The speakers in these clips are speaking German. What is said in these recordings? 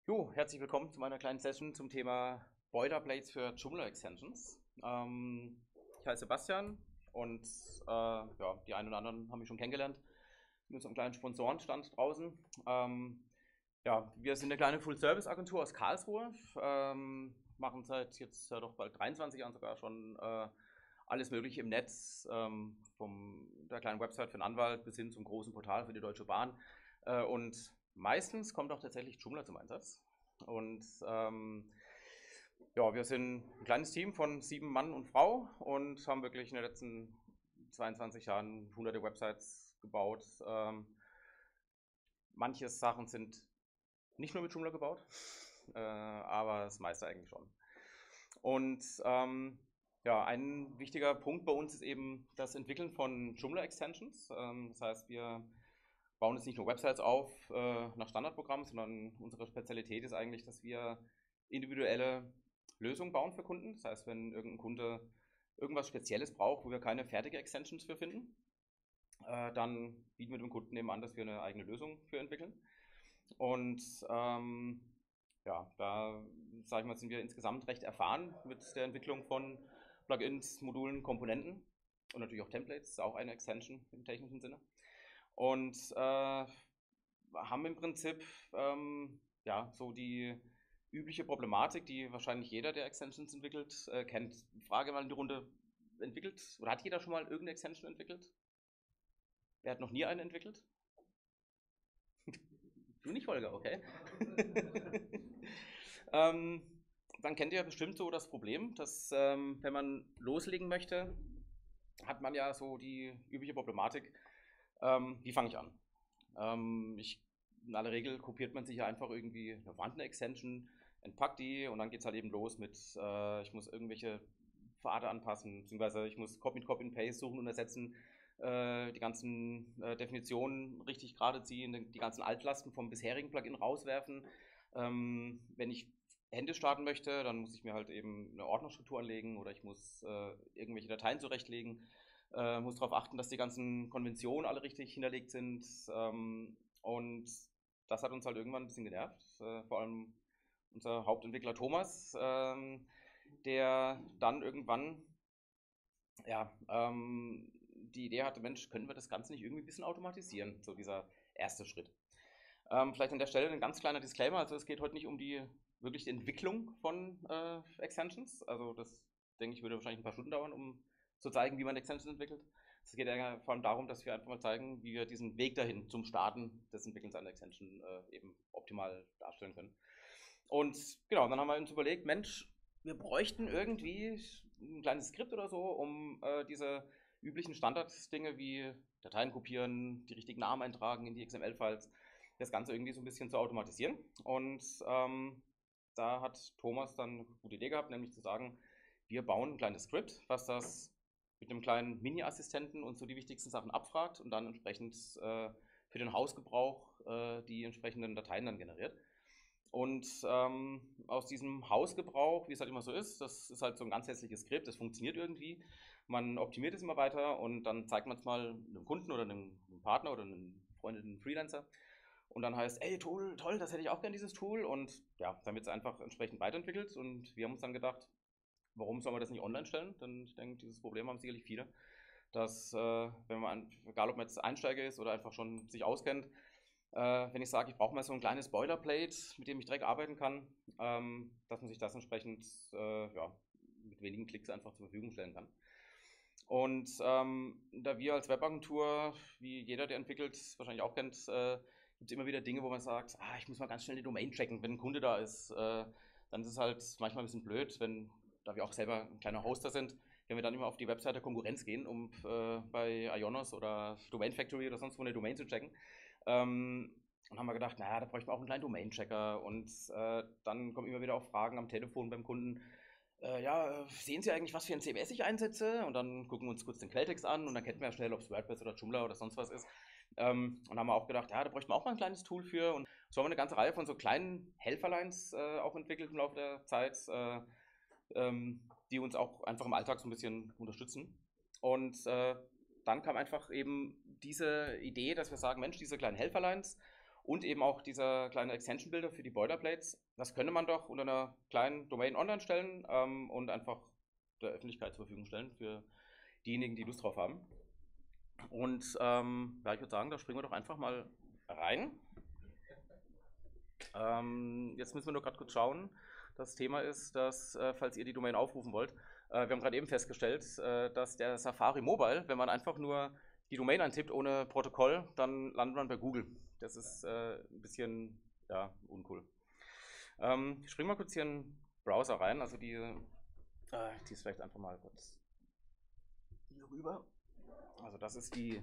Jo, herzlich willkommen zu meiner kleinen Session zum Thema Boilerplates für Joomla Extensions. Ich heiße Sebastian und ja, die einen oder anderen haben mich schon kennengelernt in unserem kleinen Sponsorenstand draußen. Ja, wir sind eine kleine Full-Service-Agentur aus Karlsruhe, machen seit jetzt ja doch bald 23 Jahren sogar schon alles Mögliche im Netz, von der kleinen Website für einen Anwalt bis hin zum großen Portal für die Deutsche Bahn. Und meistens kommt auch tatsächlich Joomla zum Einsatz. Und ja, wir sind ein kleines Team von 7 Mann und Frau und haben wirklich in den letzten 22 Jahren hunderte Websites gebaut. Manche Sachen sind nicht nur mit Joomla gebaut, aber das meiste eigentlich schon. Und ja, ein wichtiger Punkt bei uns ist eben das Entwickeln von Joomla-Extensions. Das heißt, wir bauen jetzt nicht nur Websites auf nach Standardprogrammen, sondern unsere Spezialität ist eigentlich, dass wir individuelle Lösungen bauen für Kunden. Das heißt, wenn irgendein Kunde irgendwas Spezielles braucht, wo wir keine fertige Extensions für finden, dann bieten wir dem Kunden eben an, dass wir eine eigene Lösung für entwickeln. Und ja, da sage ich mal, sind wir insgesamt recht erfahren mit der Entwicklung von Plugins, Modulen, Komponenten und natürlich auch Templates, ist auch eine Extension im technischen Sinne. Und haben im Prinzip ja, so die übliche Problematik, die wahrscheinlich jeder, der Extensions entwickelt, kennt. Frage mal in die Runde: Entwickelt oder hat jeder schon mal irgendeine Extension entwickelt? Wer hat noch nie eine entwickelt? Du nicht, Holger, okay. Dann kennt ihr bestimmt so das Problem, dass wenn man loslegen möchte, hat man ja so die übliche Problematik, wie fange ich an? In aller Regel kopiert man sich ja einfach irgendwie eine vorhandene Extension, entpackt die und dann geht es halt eben los mit, ich muss irgendwelche Pfade anpassen, beziehungsweise ich muss mit Copy and Paste suchen und ersetzen, die ganzen Definitionen richtig gerade ziehen, die ganzen Altlasten vom bisherigen Plugin rauswerfen. Wenn ich händisch starten möchte, dann muss ich mir halt eben eine Ordnerstruktur anlegen oder ich muss irgendwelche Dateien zurechtlegen, muss darauf achten, dass die ganzen Konventionen alle richtig hinterlegt sind. Und das hat uns halt irgendwann ein bisschen genervt, vor allem unser Hauptentwickler Thomas, der dann irgendwann ja, die Idee hatte, Mensch, können wir das Ganze nicht irgendwie ein bisschen automatisieren, so dieser erste Schritt. Vielleicht an der Stelle ein ganz kleiner Disclaimer, also es geht heute nicht um die wirklich die Entwicklung von Extensions, also das denke ich würde wahrscheinlich ein paar Stunden dauern, um zu zeigen, wie man Extensions entwickelt. Es geht ja vor allem darum, dass wir einfach mal zeigen, wie wir diesen Weg dahin zum Starten des Entwickelns einer Extension eben optimal darstellen können. Und genau, dann haben wir uns überlegt, Mensch, wir bräuchten irgendwie ein kleines Skript oder so, um diese üblichen Standarddinge wie Dateien kopieren, die richtigen Namen eintragen in die XML-Files, das Ganze irgendwie so ein bisschen zu automatisieren. Und da hat Thomas dann eine gute Idee gehabt, nämlich zu sagen, wir bauen ein kleines Skript, was das mit einem kleinen Mini-Assistenten uns so die wichtigsten Sachen abfragt und dann entsprechend für den Hausgebrauch die entsprechenden Dateien dann generiert. Und aus diesem Hausgebrauch, wie es halt immer so ist, das ist halt so ein ganz hässliches Skript, das funktioniert irgendwie. Man optimiert es immer weiter und dann zeigt man es mal einem Kunden oder einem Partner oder einem befreundeten Freelancer. Und dann heißt, ey, toll, toll, das hätte ich auch gern, dieses Tool. Und ja, dann wird es einfach entsprechend weiterentwickelt. Und wir haben uns dann gedacht, warum soll man das nicht online stellen? Denn ich denke, dieses Problem haben sicherlich viele, dass wenn man, egal ob man jetzt Einsteiger ist oder einfach schon sich auskennt, wenn ich sage, ich brauche mal so ein kleines Boilerplate, mit dem ich direkt arbeiten kann, dass man sich das entsprechend ja, mit wenigen Klicks einfach zur Verfügung stellen kann. Und da wir als Webagentur, wie jeder, der entwickelt, wahrscheinlich auch kennt, gibt es immer wieder Dinge, wo man sagt, ich muss mal ganz schnell die Domain checken, wenn ein Kunde da ist. Dann ist es halt manchmal ein bisschen blöd, da wir auch selber ein kleiner Hoster sind, wenn wir dann immer auf die Website der Konkurrenz gehen, um bei Ionos oder Domain Factory oder sonst wo eine Domain zu checken. Und haben wir gedacht, naja, da bräuchten wir auch einen kleinen Domain-Checker. Und dann kommen immer wieder auch Fragen am Telefon beim Kunden. Ja, sehen Sie eigentlich, was für ein CMS ich einsetze? Und dann gucken wir uns kurz den Quelltext an und dann kennt man ja schnell, ob es WordPress oder Joomla oder sonst was ist. Und haben wir auch gedacht, ja, da bräuchten wir auch mal ein kleines Tool für. Und so haben wir eine ganze Reihe von so kleinen Helferlines auch entwickelt im Laufe der Zeit, die uns auch einfach im Alltag so ein bisschen unterstützen. Und dann kam einfach eben diese Idee, dass wir sagen, Mensch, diese kleinen Helferlines Und eben auch dieser kleine Extension-Builder für die Boilerplates. Das könnte man doch unter einer kleinen Domain online stellen und einfach der Öffentlichkeit zur Verfügung stellen für diejenigen, die Lust drauf haben. Und ja, ich würde sagen, da springen wir doch einfach mal rein. Jetzt müssen wir nur gerade kurz schauen. Das Thema ist, dass, falls ihr die Domain aufrufen wollt, wir haben gerade eben festgestellt, dass der Safari Mobile, wenn man einfach nur die Domain eintippt ohne Protokoll, dann landet man bei Google. Das ist ein bisschen ja, uncool. Ich springe mal kurz hier in den Browser rein, also die ist vielleicht einfach mal kurz hier rüber. Also das ist die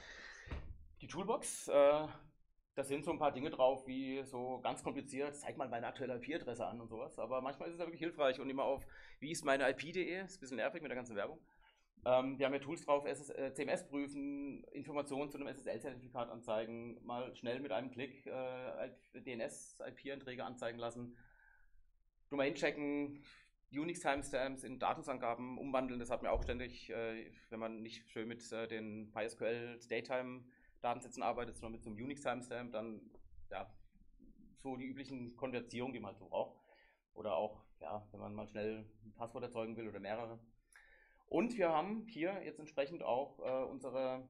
Toolbox. Da sind so ein paar Dinge drauf, wie so ganz kompliziert, zeig mal meine aktuelle IP-Adresse an und sowas. Aber manchmal ist es ja wirklich hilfreich und immer auf, wie ist meine IP.de, ist ein bisschen nervig mit der ganzen Werbung. Wir haben ja Tools drauf, CMS prüfen, Informationen zu einem SSL-Zertifikat anzeigen, mal schnell mit einem Klick DNS-IP-Einträge anzeigen lassen, Domain checken, Unix-Timestamps in Datensangaben umwandeln, das hat man auch ständig, wenn man nicht schön mit den MySQL-Datetime-Datensätzen arbeitet, sondern mit so einem Unix-Timestamp, dann ja, so die üblichen Konvertierungen, die man halt so braucht. Oder auch, ja, wenn man mal schnell ein Passwort erzeugen will oder mehrere. Und wir haben hier jetzt entsprechend auch unsere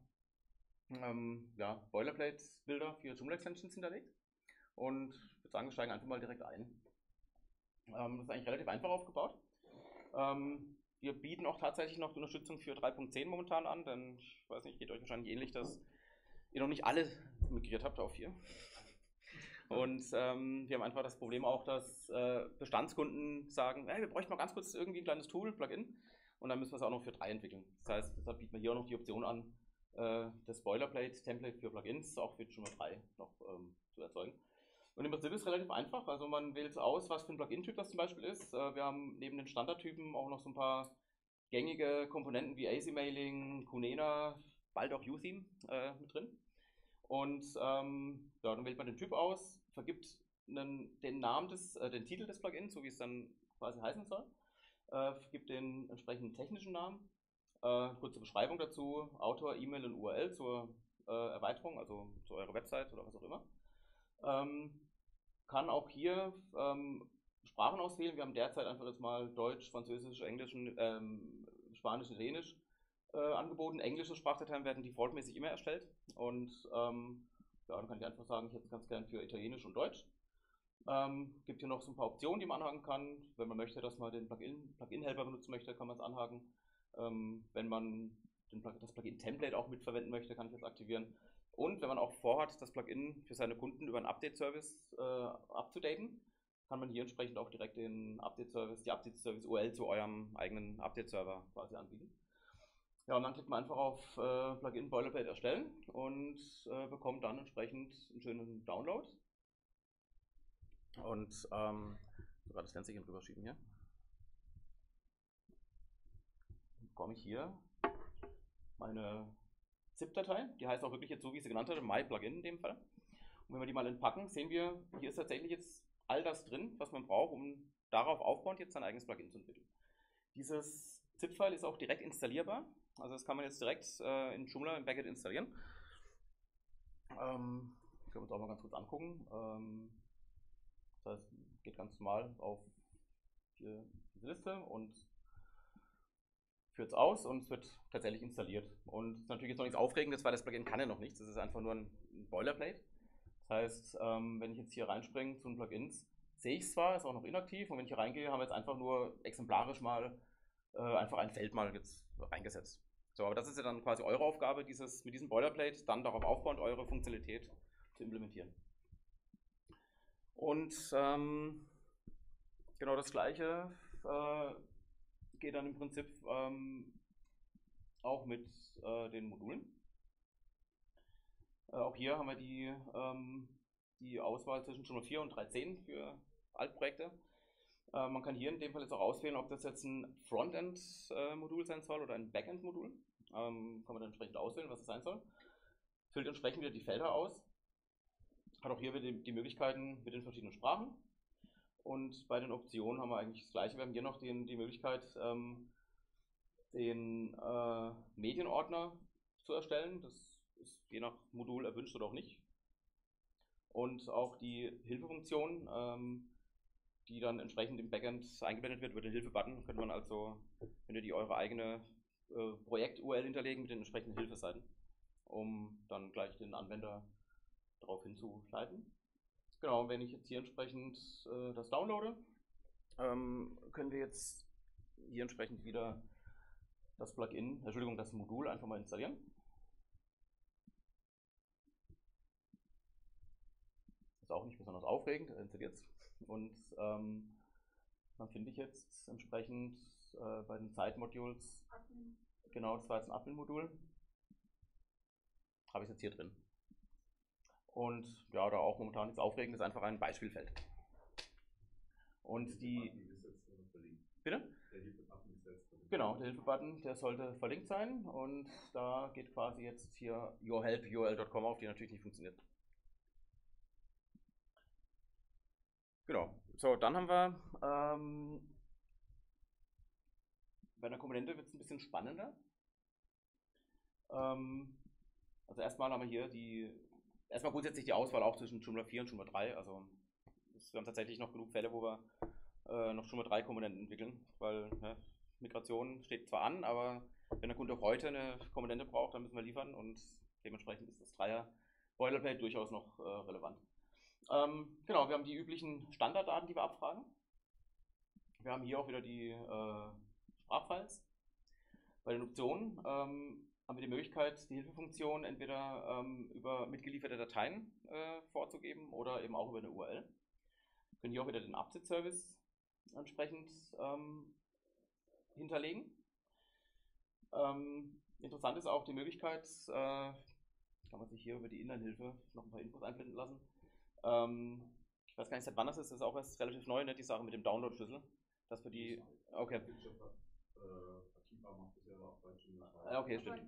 ja, Boilerplate-Bilder für Joomla-Extensions hinterlegt. Und ich würde sagen, wir steigen einfach mal direkt ein. Das ist eigentlich relativ einfach aufgebaut. Wir bieten auch tatsächlich noch die Unterstützung für 3.10 momentan an, denn ich weiß nicht, geht euch wahrscheinlich ähnlich, dass ihr noch nicht alle migriert habt auf 4. Und wir haben einfach das Problem auch, dass Bestandskunden sagen, hey, wir bräuchten mal ganz kurz irgendwie ein kleines Tool, Plugin, und dann müssen wir es auch noch für 3 entwickeln. Das heißt, deshalb bieten wir hier auch noch die Option an, das Boilerplate-Template für Plugins auch für Joomla 3 noch zu erzeugen. Und im Prinzip ist es relativ einfach, also man wählt aus, was für ein Plugin-Typ das zum Beispiel ist. Wir haben neben den Standardtypen auch noch so ein paar gängige Komponenten wie AC-Mailing, Kunena, bald auch Utheme mit drin. Und ja, dann wählt man den Typ aus, vergibt den Namen den Titel des Plugins, so wie es dann quasi heißen soll, vergibt den entsprechenden technischen Namen, kurze Beschreibung dazu, Autor, E-Mail und URL zur Erweiterung, also zu eurer Website oder was auch immer. Kann auch hier Sprachen auswählen. Wir haben derzeit einfach jetzt mal Deutsch, Französisch, Englisch, Spanisch, Italienisch angeboten. Englische Sprachdateien werden defaultmäßig immer erstellt. Und ja, dann kann ich einfach sagen, ich hätte es ganz gern für Italienisch und Deutsch. Gibt hier noch so ein paar Optionen, die man anhaken kann. Wenn man möchte, dass man den Plugin-Helper benutzen möchte, kann man es anhaken. Wenn man das Plugin-Template auch mitverwenden möchte, kann ich das aktivieren. Und wenn man auch vorhat, das Plugin für seine Kunden über einen Update-Service abzudaten, kann man hier entsprechend auch direkt den Update-Service, die Update-Service-URL zu eurem eigenen Update-Server quasi anbieten. Ja, und dann klickt man einfach auf Plugin Boilerplate erstellen und bekommt dann entsprechend einen schönen Download. Und sogar das Fensterchen drüber schieben hier. Dann bekomme ich hier meine ZIP-Datei, die heißt auch wirklich jetzt so, wie ich sie genannt hatte, MyPlugin in dem Fall. Und wenn wir die mal entpacken, sehen wir, hier ist tatsächlich jetzt all das drin, was man braucht, um darauf aufbauend jetzt sein eigenes Plugin zu entwickeln. Dieses ZIP-File ist auch direkt installierbar, also das kann man jetzt direkt in Joomla im Backend installieren. Können wir uns auch mal ganz kurz angucken. Das heißt, geht ganz normal auf diese Liste und führt es aus und es wird tatsächlich installiert. Und es ist natürlich jetzt noch nichts Aufregendes, weil das Plugin kann ja noch nichts. Das ist einfach nur ein Boilerplate. Das heißt, wenn ich jetzt hier reinspringe zu den Plugins, sehe ich es zwar, ist auch noch inaktiv, und wenn ich hier reingehe, haben wir jetzt einfach nur exemplarisch mal einfach ein Feld mal jetzt reingesetzt. So, aber das ist ja dann quasi eure Aufgabe, mit diesem Boilerplate dann darauf aufbauend eure Funktionalität zu implementieren. Und genau das Gleiche geht dann im Prinzip auch mit den Modulen. Auch hier haben wir die Auswahl zwischen Joomla 4 und 3.10 für Altprojekte. Man kann hier in dem Fall jetzt auch auswählen, ob das jetzt ein Frontend-Modul sein soll oder ein Backend-Modul. Kann man dann entsprechend auswählen, was es sein soll. Füllt entsprechend wieder die Felder aus. Hat auch hier wieder die Möglichkeiten mit den verschiedenen Sprachen. Und bei den Optionen haben wir eigentlich das Gleiche. Wir haben hier noch die Möglichkeit, den Medienordner zu erstellen. Das ist je nach Modul erwünscht oder auch nicht. und auch die Hilfefunktion, die dann entsprechend im Backend eingeblendet wird, über den Hilfe-Button. Könnte man also, wenn ihr die eure eigene Projekt-URL hinterlegen mit den entsprechenden Hilfeseiten, um dann gleich den Anwender darauf hinzuleiten. Genau, wenn ich jetzt hier entsprechend das downloade, können wir jetzt hier entsprechend wieder das Plugin, Entschuldigung, das Modul einfach mal installieren. Ist auch nicht besonders aufregend, installiert es. Und dann finde ich jetzt entsprechend bei den Site-Modules, genau, das war jetzt ein Admin-Modul, habe ich jetzt hier drin. Und ja, da auch momentan nichts Aufregendes, einfach ein Beispielfeld. Und die. Bitte? Der Hilfe-Button ist jetzt verlinkt. Genau, der Hilfe-Button, der sollte verlinkt sein. Und da geht quasi jetzt hier yourhelp.url.com auf, die natürlich nicht funktioniert. Genau. So, dann haben wir bei einer Komponente wird es ein bisschen spannender. Also erstmal haben wir hier erstmal grundsätzlich die Auswahl auch zwischen Joomla 4 und Joomla 3. Also wir haben tatsächlich noch genug Fälle, wo wir noch Joomla 3 Komponenten entwickeln, weil Migration steht zwar an, aber wenn der Kunde auch heute eine Komponente braucht, dann müssen wir liefern und dementsprechend ist das 3er Boilerplate durchaus noch relevant. Genau, wir haben die üblichen Standarddaten, die wir abfragen. Wir haben hier auch wieder die Sprachfiles. Bei den Optionen haben wir die Möglichkeit, die Hilfefunktion entweder über mitgelieferte Dateien vorzugeben oder eben auch über eine URL. Wir können hier auch wieder den Update-Service entsprechend hinterlegen. Interessant ist auch die Möglichkeit, kann man sich hier über die Inline-Hilfe noch ein paar Infos einblenden lassen. Ich weiß gar nicht, seit wann das ist auch erst relativ neu, ne, die Sache mit dem Download-Schlüssel. Dass wir die. Okay. Okay, stimmt.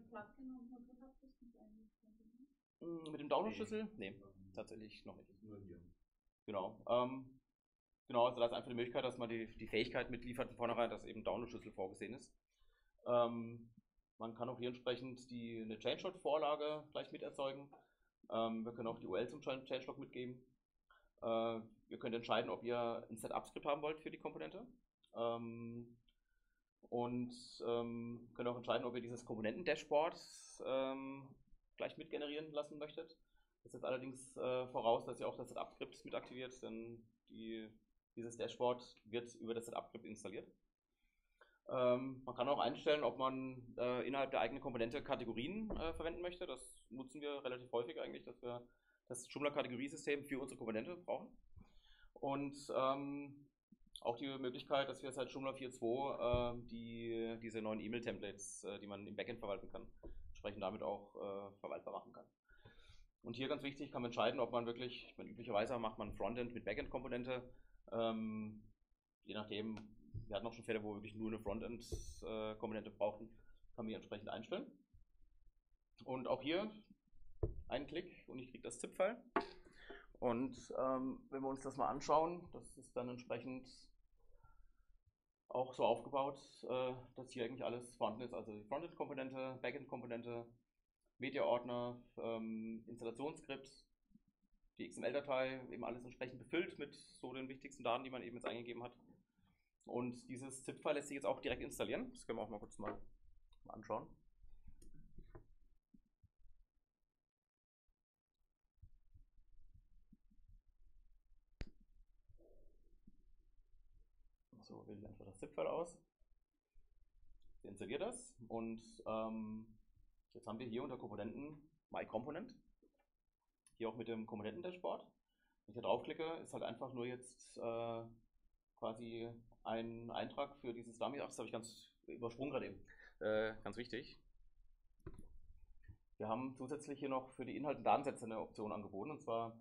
Mit dem Download-Schlüssel? Nee, tatsächlich noch nicht. Genau. Genau, also da ist einfach die Möglichkeit, dass man die Fähigkeit mitliefert von vornherein, dass eben Download-Schlüssel vorgesehen ist. Man kann auch hier entsprechend eine Changelog-Vorlage gleich mit erzeugen. Wir können auch die URL zum Changelog mitgeben. Ihr könnt entscheiden, ob ihr ein Setup-Skript haben wollt für die Komponente. Und könnt auch entscheiden, ob ihr dieses Komponenten-Dashboard gleich mit generieren lassen möchtet. Das setzt allerdings voraus, dass ihr auch das Setup-Skript mit aktiviert, denn dieses Dashboard wird über das Setup-Skript installiert. Man kann auch einstellen, ob man innerhalb der eigenen Komponente Kategorien verwenden möchte. Das nutzen wir relativ häufig eigentlich, dass wir das Joomla-Kategoriesystem für unsere Komponente brauchen. Und auch die Möglichkeit, dass wir seit Joomla 4.2 diese neuen E-Mail-Templates, die man im Backend verwalten kann, entsprechend damit auch verwaltbar machen kann. Und hier ganz wichtig, kann man entscheiden, ob man wirklich, ich meine, üblicherweise macht man Frontend mit Backend-Komponente, je nachdem, wir hatten auch schon Fälle, wo wir wirklich nur eine Frontend-Komponente brauchten, kann man hier entsprechend einstellen. Und auch hier einen Klick und ich kriege das ZIP-File. Und wenn wir uns das mal anschauen, das ist dann entsprechend auch so aufgebaut, dass hier eigentlich alles vorhanden ist, also die Frontend-Komponente, Backend-Komponente, Media-Ordner, Installationsskript, die XML-Datei, eben alles entsprechend befüllt mit so den wichtigsten Daten, die man eben jetzt eingegeben hat. Und dieses ZIP-File lässt sich jetzt auch direkt installieren. Das können wir auch mal kurz mal anschauen. So, wähle ich einfach das ZIP-File aus. Ich installiere das und jetzt haben wir hier unter Komponenten MyComponent. Hier auch mit dem Komponenten-Dashboard. Wenn ich hier draufklicke, ist halt einfach nur jetzt quasi ein Eintrag für dieses Dummy. Ach, das habe ich ganz übersprungen gerade eben. Ganz wichtig. Wir haben zusätzlich hier noch für die Inhalte und Datensätze eine Option angeboten. Und zwar,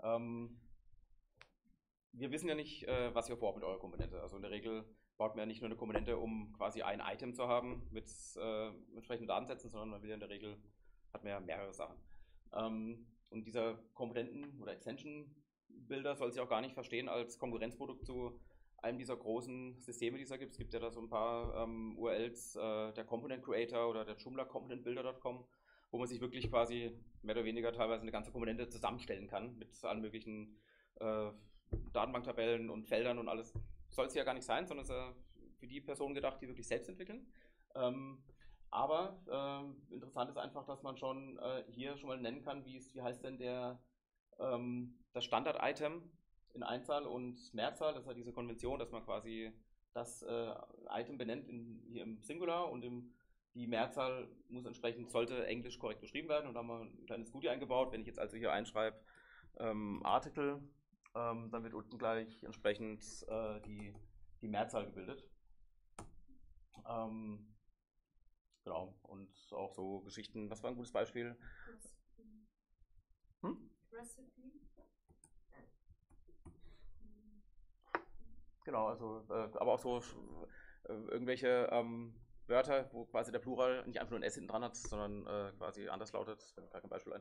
wir wissen ja nicht, was ihr vorhabt mit eurer Komponente. Also in der Regel baut man ja nicht nur eine Komponente, um quasi ein Item zu haben mit entsprechenden Datensätzen, sondern man will ja in der Regel, hat man ja mehrere Sachen. Und dieser Komponenten- oder Extension-Builder soll sich auch gar nicht verstehen als Konkurrenzprodukt zu einem dieser großen Systeme, die es da gibt. Es gibt ja da so ein paar URLs, der Component Creator oder der Joomla Component Builder.com, wo man sich wirklich quasi mehr oder weniger teilweise eine ganze Komponente zusammenstellen kann mit allen möglichen äh, Datenbanktabellen und Feldern und alles. Soll es ja gar nicht sein, sondern es ist ja für die Personen gedacht, die wirklich selbst entwickeln. Ähm, aber interessant ist einfach, dass man schon hier schon mal nennen kann, wie heißt denn das Standard-Item in Einzahl und Mehrzahl. Das ist ja diese Konvention, dass man quasi das Item benennt hier im Singular und die Mehrzahl muss entsprechend, sollte Englisch korrekt beschrieben werden. Und da haben wir ein kleines Goodie eingebaut. Wenn ich jetzt also hier einschreibe Article, dann wird unten gleich entsprechend die Mehrzahl gebildet. Genau, und auch so Geschichten. Was war ein gutes Beispiel? Recipe. Genau, also, aber auch so irgendwelche Wörter, wo quasi der Plural nicht einfach nur ein S hinten dran hat, sondern quasi anders lautet. Da fällt mir gar kein Beispiel ein.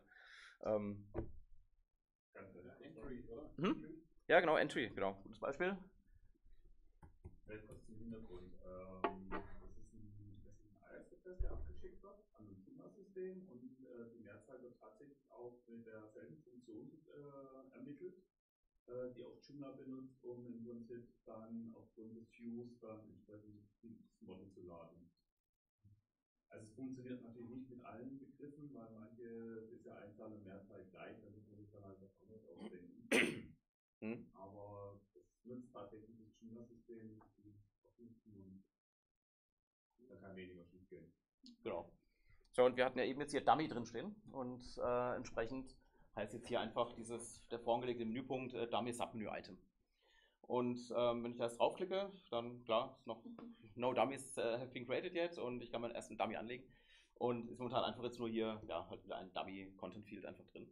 Entry, oder? Ja, genau, Entry, genau, gutes Beispiel. Vielleicht kurz zum Hintergrund. Das ist ein AES-Prozess, der abgeschickt wird an ein Joomla-System und die Mehrzahl wird tatsächlich auch mit derselben Funktion ermittelt, die auch Joomla benutzt, um im Prinzip dann aufgrund des Views dann entsprechend das Model zu laden. Also es funktioniert natürlich nicht mit allen Begriffen, weil manche ist ja Einzahl und Mehrzahl gleich, da muss man sich dann halt was anderes ausdenken. Aber es nutzt tatsächlich das Joomla-System, die verknüpfen und da kann weniger schief gehen. Genau. So, und wir hatten ja eben jetzt hier Dummy drinstehen und entsprechend heißt jetzt hier einfach der vorangelegte Menüpunkt Dummy Submenü Item. Und wenn ich da jetzt draufklicke, dann klar, ist noch No Dummies have been created yet und ich kann meinen ersten Dummy anlegen. Und ist momentan einfach jetzt nur hier, ja, halt wieder ein Dummy Content Field einfach drin.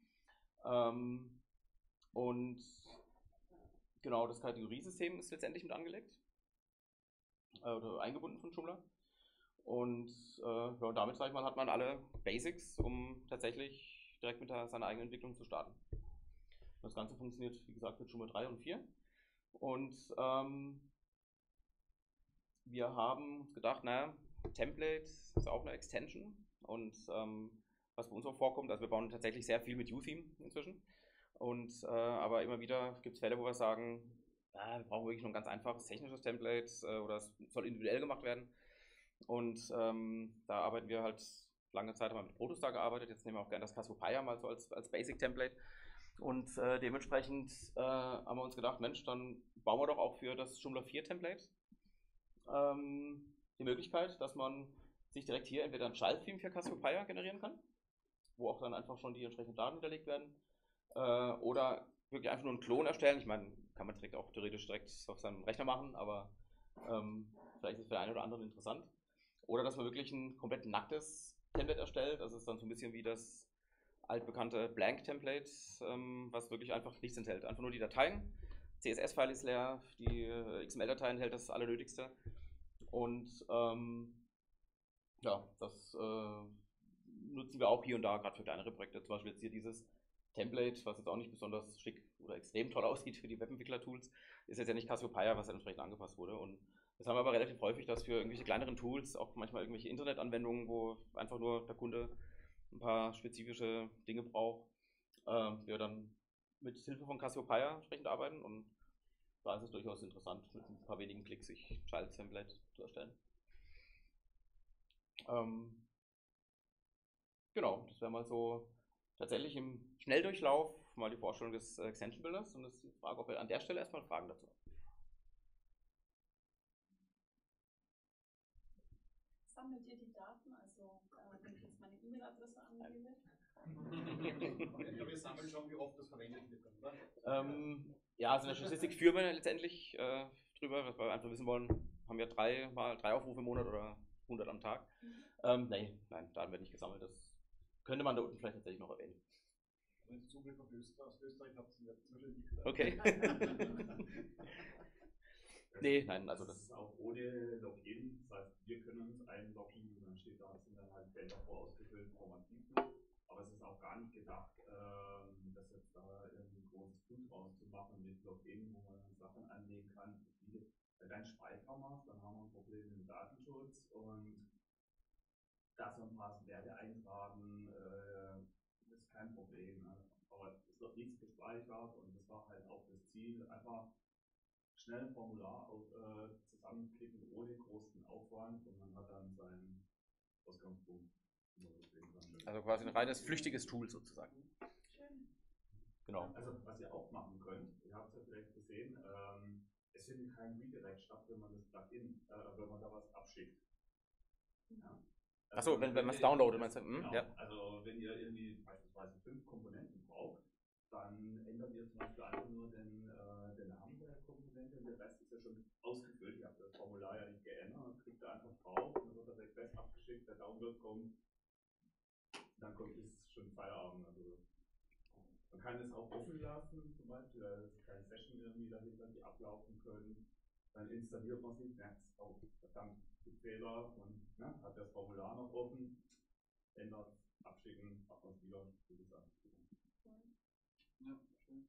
Und genau, das Kategoriesystem ist letztendlich mit angelegt. Oder eingebunden von Joomla. Und ja, damit, sag ich mal, hat man alle Basics, um tatsächlich direkt mit seiner eigenen Entwicklung zu starten. Das Ganze funktioniert, wie gesagt, mit Joomla 3 und 4. Und wir haben uns gedacht, naja, Template ist auch eine Extension. Und was bei uns auch vorkommt, also wir bauen tatsächlich sehr viel mit UTheme inzwischen. Und aber immer wieder gibt es Fälle, wo wir sagen, wir brauchen wirklich nur ein ganz einfaches technisches Template oder es soll individuell gemacht werden. Und da arbeiten wir halt lange Zeit mal mit Protostar gearbeitet. Jetzt nehmen wir auch gerne das Cassiopeia mal so als Basic-Template. Und dementsprechend haben wir uns gedacht, Mensch, dann bauen wir doch auch für das Joomla 4-Template die Möglichkeit, dass man sich direkt hier entweder ein Child-Theme für Cassiopeia generieren kann, wo auch dann einfach schon die entsprechenden Daten hinterlegt werden, oder wirklich einfach nur einen Klon erstellen. Ich meine, kann man direkt auch theoretisch direkt auf seinem Rechner machen, aber vielleicht ist es für den einen oder anderen interessant. Oder dass man wirklich ein komplett nacktes Template erstellt. Das ist dann so ein bisschen wie das altbekannte Blank-Template, was wirklich einfach nichts enthält. Einfach nur die Dateien. CSS-File ist leer, die XML-Datei enthält das Allernötigste. Und ja, das nutzen wir auch hier und da, gerade für kleinere Projekte. Zum Beispiel jetzt hier dieses Template, was jetzt auch nicht besonders schick oder extrem toll aussieht für die Webentwickler-Tools, ist jetzt ja nicht Cassiopeia, was entsprechend angepasst wurde. Und das haben wir aber relativ häufig, dass für irgendwelche kleineren Tools, auch manchmal irgendwelche Internetanwendungen, wo einfach nur der Kunde ein paar spezifische Dinge braucht, wir dann mit Hilfe von Cassiopeia entsprechend arbeiten. Und da ist es durchaus interessant, mit ein paar wenigen Klicks sich Child-Template zu erstellen. Genau, das wäre mal so tatsächlich im Schnelldurchlauf mal die Vorstellung des Extension-Builders und das ist die Frage, ob ihr an der Stelle erstmal Fragen dazu habt. Sammelt ihr die Daten? Also, wenn ich jetzt meine E-Mail-Adresse angebe? Ja, wir sammeln schon, wie oft das verwendet wird, oder? Ja, also in der Statistik führen wir letztendlich drüber, weil wir einfach wissen wollen, haben wir drei Aufrufe im Monat oder 100 am Tag. Nein, Daten werden nicht gesammelt. Das könnte man da unten vielleicht tatsächlich noch erwähnen. Wenn ihr Zugriff aus Österreich habt, sind wir zum Beispiel nicht da. Okay. Nee, nein, also das ist auch ohne Login. Das heißt, wir können uns einloggen und dann steht da, sind dann halt Felder vorausgefüllt, formativ noch. Aber es ist auch gar nicht gedacht, dass jetzt da irgendwie ein großes Tool draus zu machen mit Login, wo man dann Sachen anlegen kann. Wenn du einen Speicher machst, dann haben wir ein Problem mit dem Datenschutz und das anpassen, Werte eintragen, das ist kein Problem. Ne? Aber es wird nichts gespeichert und das war halt auch das Ziel, einfach schnell ein Formular zusammenklicken ohne großen Aufwand und man hat dann seinen Ausgangspunkt. Also quasi ein reines flüchtiges Tool sozusagen. Schön. Genau. Also was ihr auch machen könnt, ihr habt es ja vielleicht gesehen, es findet kein Redirect statt, wenn man das Plugin, wenn man da was abschickt. Ja? Achso, wenn man es downloadet, meinst du? Genau. Ja. Also wenn ihr irgendwie beispielsweise 5 Komponenten braucht, dann ändert ihr zum Beispiel einfach nur den Namen der Komponente und der Rest ist ja schon ausgefüllt. Ihr habt das Formular ja nicht geändert, klickt da einfach drauf, dann wird der Request abgeschickt, der Download kommt, dann ist schon Feierabend. Also man kann es auch offen lassen, zum Beispiel, da ist keine Session irgendwie dahinter, die ablaufen können. Dann installiert man sich, merkt es, oh, verdammt, gibt Fehler und hat das Formular noch offen, ändert, abschicken, macht man es wieder, wie gesagt. Ja, schön.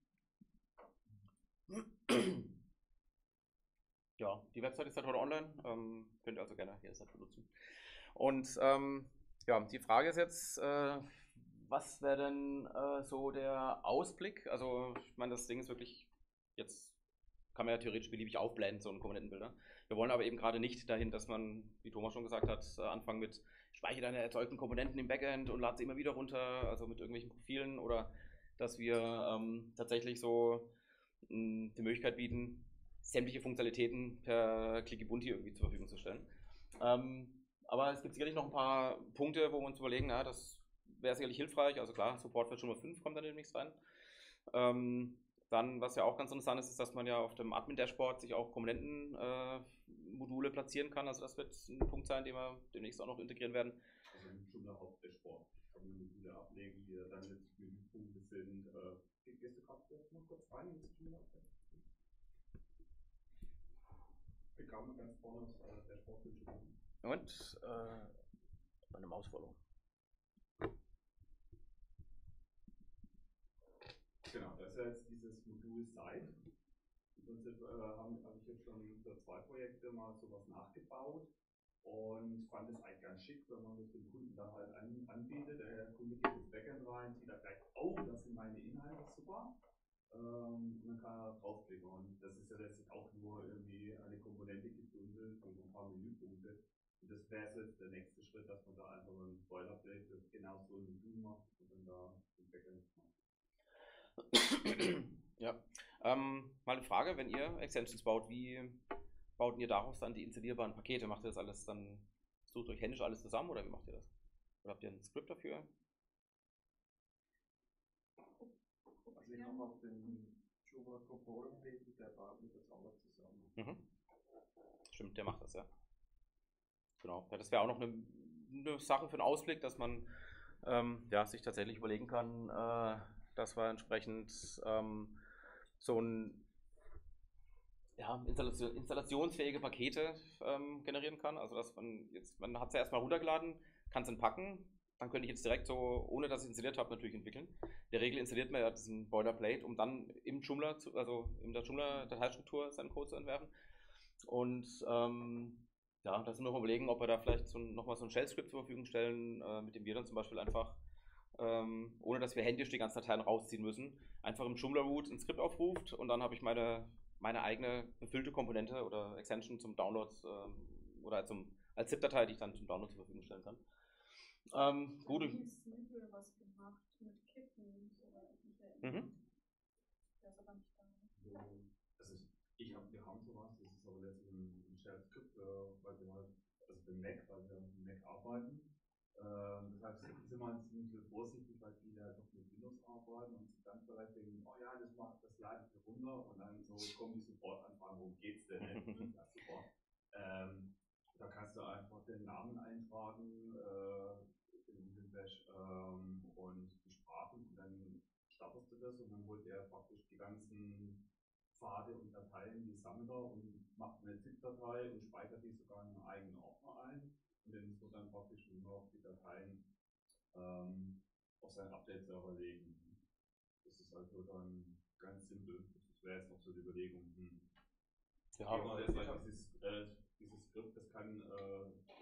Ja, die Website ist halt heute online, könnt ihr also gerne jederzeit benutzen. Und ja, die Frage ist jetzt, was wäre denn so der Ausblick? Also ich meine, das Ding ist wirklich, jetzt kann man ja theoretisch beliebig aufblenden, so einen Komponentenbilder. Wir wollen aber eben gerade nicht dahin, dass man, wie Thomas schon gesagt hat, anfangen mit, speichere deine erzeugten Komponenten im Backend und lade sie immer wieder runter, also mit irgendwelchen Profilen, oder dass wir tatsächlich so die Möglichkeit bieten, sämtliche Funktionalitäten per Clickybunti irgendwie zur Verfügung zu stellen. Aber es gibt sicherlich noch ein paar Punkte, wo wir uns überlegen, na, das wäre sicherlich hilfreich. Also klar, Support für Joomla 5 kommt dann demnächst rein. Dann, was ja auch ganz interessant ist, ist, dass man ja auf dem Admin-Dashboard sich auch Komponenten-Module platzieren kann. Also das wird ein Punkt sein, den wir demnächst auch noch integrieren werden. Also im Joomla Haupt-Dashboard kann man Module ablegen, die dann jetzt Menüpunkte sind. Gehst du gerade noch kurz rein ins Joomla? Wir kamen ganz vorne aufs Dashboard für Joomla. Und meine Maus verloren. Genau, das ist jetzt dieses Modul Site. Im Prinzip habe ich jetzt schon für 2 Projekte mal sowas nachgebaut und fand es eigentlich ganz schick, wenn man das dem Kunden dann halt anbietet. Der Kunde geht ins Backend rein, sieht da gleich, oh, das sind meine Inhalte, super. Und dann kann er draufklicken. Und das ist ja letztlich auch nur irgendwie eine Komponente gebündelt und ein paar Menüpunkte. Und das wäre jetzt der nächste Schritt, dass man da einfach ein Boilerplate das genau so ein Modul macht und dann da im Backend macht. Ja, mal eine Frage, wenn ihr Extensions baut, wie baut ihr daraus dann die installierbaren Pakete? Macht ihr das alles dann, sucht euch händisch alles zusammen oder wie macht ihr das? Oder habt ihr ein Skript dafür? Also ich habe auch den Joomla Component Builder, der baut mir das alles zusammen. Mhm. Stimmt, der macht das, ja. Genau, ja, das wäre auch noch eine Sache für einen Ausblick, dass man ja, sich tatsächlich überlegen kann, dass wir entsprechend so ein ja, installationsfähige Pakete generieren kann. Also dass man hat es ja erstmal runtergeladen, kann es entpacken, dann könnte ich jetzt direkt so, ohne dass ich es installiert habe, natürlich entwickeln. In der Regel installiert man ja diesen Boilerplate, um dann im Joomla, also in der Joomla-Dateistruktur seinen Code zu entwerfen. Und ja, da sind wir noch überlegen, ob wir da vielleicht nochmal so ein Shell-Script zur Verfügung stellen, mit dem wir dann zum Beispiel einfach, ohne dass wir händisch die ganzen Dateien rausziehen müssen, einfach im Joomla-Root ein Skript aufruft und dann habe ich meine eigene befüllte Komponente oder Extension zum Download oder als ZIP-Datei, die ich dann zum Download zur Verfügung stellen kann. Gut. Was gemacht mit Kippen, soweit ich mich erinnere. Der ist aber nicht da. Also wir haben sowas, das ist aber letztlich ein Shell-Skript, weil wir halt, also für Mac, weil wir mit Mac arbeiten. Deshalb sind wir ein bisschen vorsichtig, weil viele halt noch mit Windows arbeiten und sich dann vielleicht denken, oh ja, das lade ich mir runter und dann so kommen die sofort anfragen, worum geht's denn? Ja, super. Da kannst du einfach den Namen eintragen in den Bash und die Sprache und dann startest du das und dann holt er praktisch die ganzen Pfade und Dateien, die Sammler und macht eine ZIP-Datei und speichert die sogar in einen eigenen Ordner ein. Und den muss man dann praktisch nur noch die Dateien auf seinen Update-Server legen. Das ist also dann ganz simpel. Das wäre jetzt noch so die Überlegung. Ja, aber dieses Skript, das kann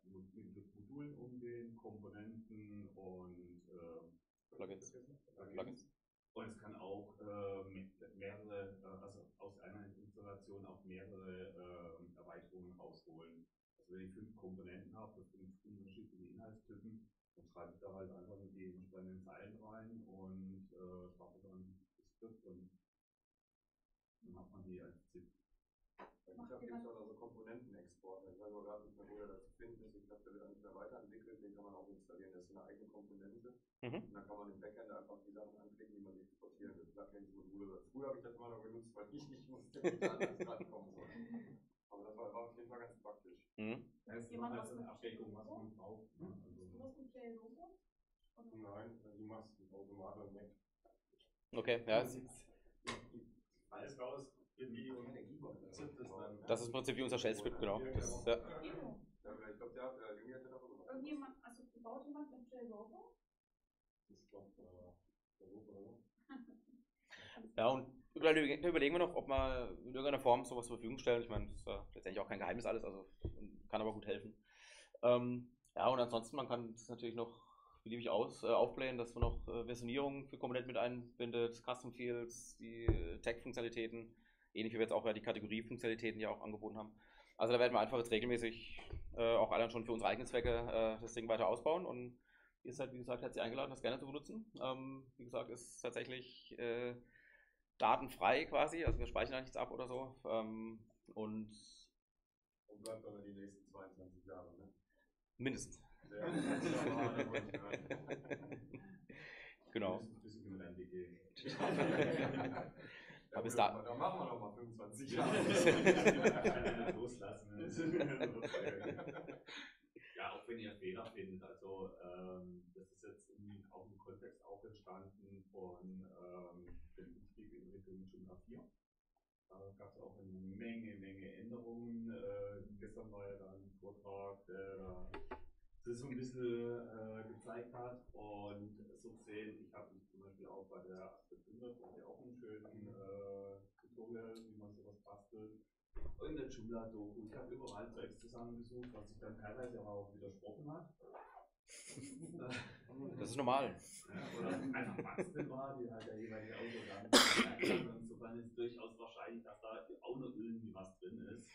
mit Modulen umgehen, Komponenten und Plugins. Und es kann auch mehrere, also aus einer Installation auch mehrere Erweiterungen rausholen. Also wenn ich 5 Komponenten habe, für 5 unterschiedliche Inhaltstypen, dann schreibe ich da halt einfach die entsprechenden Zeilen rein und starte dann das Skript und dann hat man die als ZIP. Ich gibt es auch so Komponentenexporter. Ich weiß aber gar nicht mehr, wo der dazu finden ist. Ich glaube, der wird auch nicht mehr weiterentwickelt. Den kann man auch installieren. Das ist eine eigene Komponente. Und dann kann man im Backend einfach die Sachen anklicken, die man exportieren will. Plugins, Module. Früher habe ich das immer noch benutzt, weil ich nicht wusste, wie da alles rankommen soll. Aber das war auf jeden Fall ganz praktisch. Es war halt so eine Abdeckung, was man braucht. Du musst ein Play-Logo? Nein, du machst automatisch weg. Okay, ja. Alles raus. Das ist im Prinzip wie unser Shell-Script, genau. Das, ja. Ich glaube, der hat das auch gemacht. Irgendjemand, also baut jemand mit Play-Logo? Ich glaube, der Logo oder so. Ja, und überlegen wir noch, ob wir in irgendeiner Form sowas zur Verfügung stellen. Ich meine, das ist ja letztendlich auch kein Geheimnis alles, also kann aber gut helfen. Ja, und ansonsten, man kann es natürlich noch beliebig aufblähen, dass man noch Versionierung für Komponenten mit einbindet, Custom Fields, die Tag-Funktionalitäten, ähnlich wie wir jetzt auch die Kategorie-Funktionalitäten ja auch angeboten haben. Also da werden wir einfach jetzt regelmäßig auch alle schon für unsere eigenen Zwecke das Ding weiter ausbauen und ihr seid, wie gesagt, herzlich eingeladen, das gerne zu benutzen. Wie gesagt, ist tatsächlich datenfrei quasi, also wir speichern da nichts ab oder so. Und bleibt aber die nächsten 22 Jahre, ne? Mindestens. Ja, genau. Bis in den Ende gehen. Aber bis da. Da machen wir noch mal 25 Jahre. Loslassen. Ja, auch wenn ihr Fehler findet, also das ist jetzt auch im Kontext auch entstanden von dem Umstieg in Richtung Joomla 4. Da gab es auch eine Menge Änderungen. Gestern war ja da ein Vortrag, der das so ein bisschen gezeigt hat. Und so gesehen, ich habe mich zum Beispiel auch bei der Astrid 100, da hat ja auch einen schönen Tutorial, wie man sowas bastelt. Und in der Joomla-Doku, ich habe überall Zeugs zusammengesucht, was sich dann teilweise aber auch widersprochen hat. Das ist normal. Ja, oder einfach Basteln war, die halt der jeweilige Autor gar nicht gemerkt hat. Und insofern ist es durchaus wahrscheinlich, dass da auch noch irgendwie was drin ist.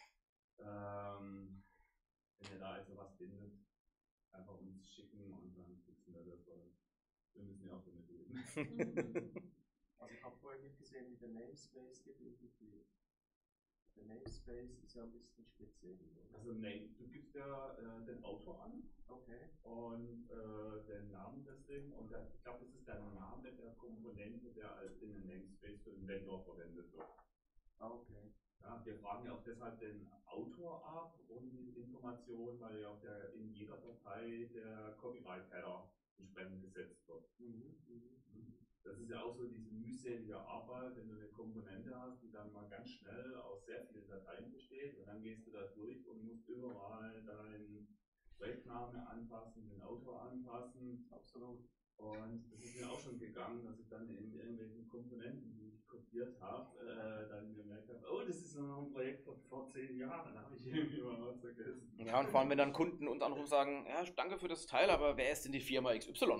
Wenn ihr da also was findet, einfach uns schicken und dann fixen wir das, weil wir müssen ja auch damit leben. Also ich habe vorhin nicht gesehen, wie der Namespace identifiziert. Der Namespace ist ja ein bisschen speziell. Also du gibst ja den Autor an. Okay. Und den Namen des Ding und ich glaube, das ist der Name der Komponente, der als in den Namespace für den Vendor verwendet wird. Okay. Ja, wir fragen ja auch deshalb den Autor ab und die Information, weil ja auch in jeder Datei der Copyright-Header entsprechend gesetzt wird. Das ist ja auch so diese mühselige Arbeit, wenn du eine Komponente hast, die dann mal ganz schnell aus sehr vielen Dateien besteht und dann gehst du da durch und musst überall deinen Projektname anpassen, den Autor anpassen. Absolut. Und das ist mir auch schon gegangen, dass ich dann in irgendwelchen Komponenten, die ich kopiert habe, dann gemerkt habe, oh, das ist noch ein Projekt von vor 10 Jahren, da habe ich irgendwie mal was vergessen. Ja, und vor allem, wenn dann Kunden uns anrufen und sagen, ja, danke für das Teil, aber wer ist denn die Firma XY?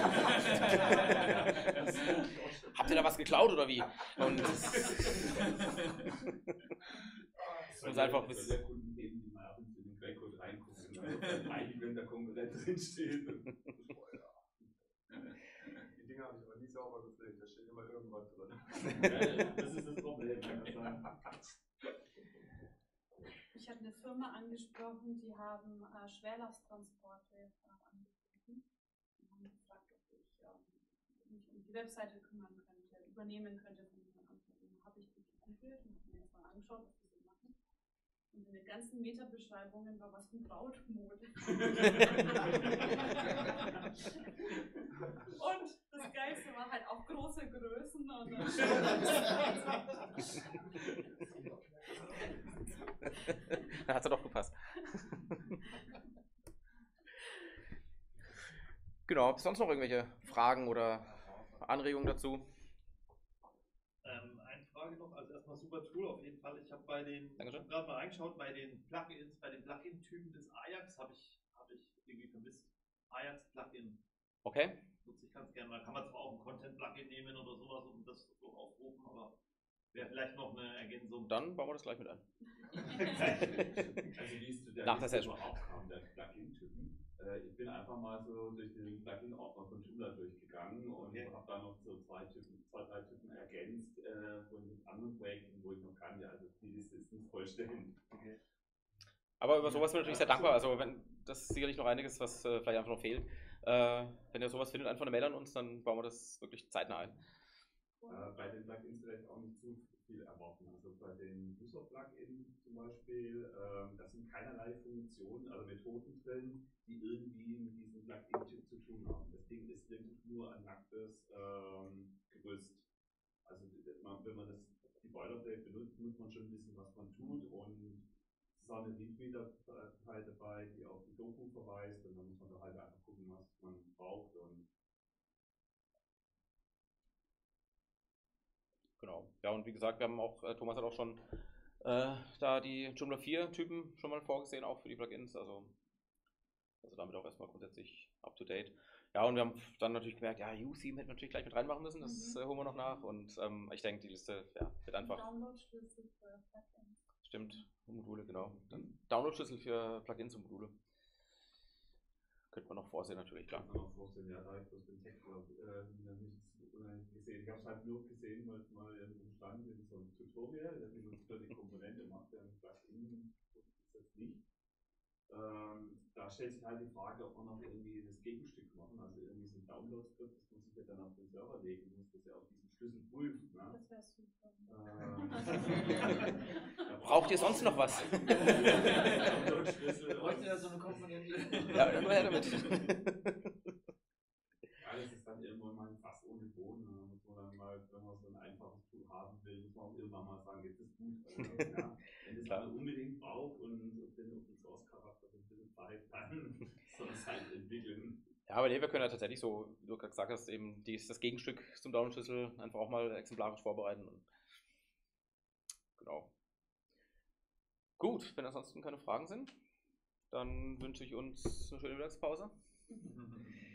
Habt ihr da was geklaut oder wie? Und es muss einfach bis der Kunden geben, die mal ab und zu in den Quellcode reingucken, eigentlich wenn der Konkurrent drin steht. Die Dinger habe ich aber nie sauber gepflegt, da steht immer irgendwas drin. Das ist das Problem. Ich habe eine Firma angesprochen, die haben Schwerlasttransporte angeboten. Die haben gefragt, ob ich mich um die Webseite kümmern könnte, übernehmen könnte von jemand anderem. Habe ich mich gegoogelt und mir das mal angeschaut, was die so machen. Und in den ganzen Meta-Beschreibungen war was von Brautmode. Und das Geilste war halt auch große Größen. Und dann hat es doch gepasst. Genau, habt ihr sonst noch irgendwelche Fragen oder Anregungen dazu? Eine Frage noch, also erstmal super Tool auf jeden Fall. Ich habe gerade mal reingeschaut, bei den Plugins, bei den Plugin-Typen des Ajax habe ich habe ich irgendwie vermisst. Ajax-Plugin. Okay. Nutze ich ganz gerne. Da kann man zwar auch ein Content-Plugin nehmen oder sowas und das so aufrufen, aber wäre vielleicht noch eine Ergänzung. Dann bauen wir das gleich mit ein. Also wie es zu der Nach der Liste Session überhaupt kam, der Plugin-Typen. Ich bin einfach mal so durch den Plugin-Ordner von Joomla durchgegangen und habe da noch so zwei, drei Typen ergänzt von anderen Projekten, wo ich noch kannte. Also die Liste ist nicht vollständig. Okay. Aber über sowas bin ich natürlich sehr dankbar. Also das ist sicherlich noch einiges, was vielleicht einfach noch fehlt. Wenn ihr sowas findet, einfach eine Mail an uns, dann bauen wir das wirklich zeitnah ein. Bei den Plugins vielleicht auch nicht zu viel erwarten. Also bei den User-Plugins zum Beispiel, da sind keinerlei Funktionen, also Methoden drin, die irgendwie mit diesem Plugin-Typ zu tun haben. Das Ding ist wirklich nur ein nacktes Gerüst. Also wenn man die Boilerplate benutzt, muss man schon wissen, was man tut, und es ist auch eine Read-Reader-Datei dabei, die auf die Doku verweist, und dann muss man da halt einfach gucken, was man braucht. Und genau. Ja, und wie gesagt, wir haben auch, Thomas hat auch schon da die Joomla 4 Typen schon mal vorgesehen, auch für die Plugins. Also damit auch erstmal grundsätzlich up to date. Ja, und wir haben dann natürlich gemerkt, ja, UTheme hätten wir natürlich gleich mit reinmachen müssen, das holen wir noch nach. Und ich denke, die Liste wird einfach. Download-Schlüssel für Plugins. Stimmt, Module, genau. Dann Download-Schlüssel für Plugins und Module. Könnte man noch vorsehen, natürlich, klar. Kann man noch vorsehen, ja, da ich das den Text nicht gesehen. Ich habe es halt nur gesehen, weil es mal irgendwo stand in so einem Tutorial, der für die Komponente macht, der ein Plugin ist das nicht. Da stellt sich halt die Frage, ob man noch irgendwie das Gegenstück machen, also irgendwie so ein Download-Skript, das man sich ja dann auf den Server legen muss, das ja auf diesen Schlüssel prüft. Ne? Das wäre super. Braucht ihr sonst noch was? Bräuchte ja so eine Komponente. Ja, immer her damit. Ja, das ist dann irgendwann mal ein Fass ohne Boden. Da muss man dann mal, wenn man so ein einfaches Tool haben will, muss man auch irgendwann mal sagen, jetzt ist gut. Also, ja, wenn es man unbedingt braucht und den Open Source Charakter ein bisschen Zeit, dann soll es halt entwickeln. Ja, aber nee, wir können ja tatsächlich so, wie du gerade gesagt hast, eben das Gegenstück zum Download-Schlüssel einfach auch mal exemplarisch vorbereiten. Und genau. Gut, wenn ansonsten keine Fragen sind, dann wünsche ich uns eine schöne Mittagspause.